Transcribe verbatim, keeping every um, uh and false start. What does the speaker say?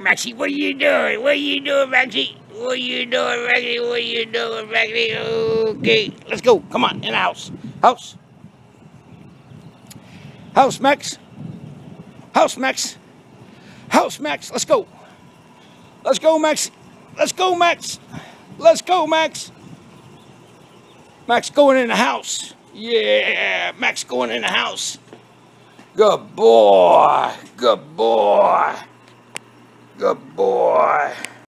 Maxie, what are you doing? What are you doing, Maxie? What are you doing, Maxie? What are you doing, Maxie? Okay, let's go. Come on, in the house. House. House, Max. House, Max. House, Max. Let's go. Let's go, Max. Let's go, Max. Let's go, Max. Max going in the house. Yeah, Max going in the house. Good boy. Good boy. Good boy.